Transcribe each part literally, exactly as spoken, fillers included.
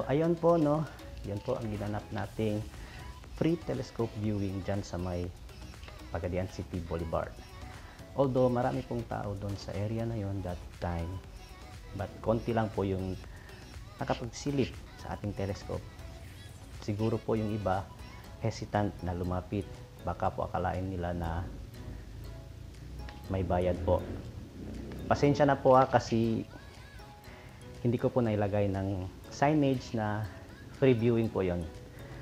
ayun po, no, yan po ang ginanap nating free telescope viewing dyan sa may Pagdadian City Boulevard. Although marami pong tao doon sa area na yon that time, but konti lang po yung nakapagsilip sa ating telescope. Siguro po yung iba hesitant na lumapit, baka po akalain nila na may bayad po. Pasensya na po ha, kasi hindi ko po nailagay ng signage na free viewing po yon.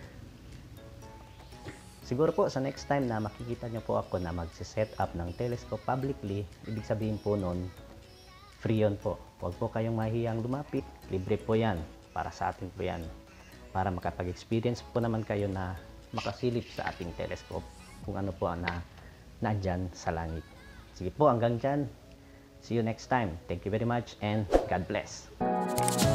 Siguro po sa next time na makikita nyo po ako na magsiset up ng telescope publicly, ibig sabihin po nun, free yun po. Huwag po kayong mahihiyang lumapit, libre po yan, para sa atin po yan. Para makapag-experience po naman kayo na makasilip sa ating telescope kung ano po na nandyan sa langit. Sige po, hanggang dyan. See you next time. Thank you very much and God bless.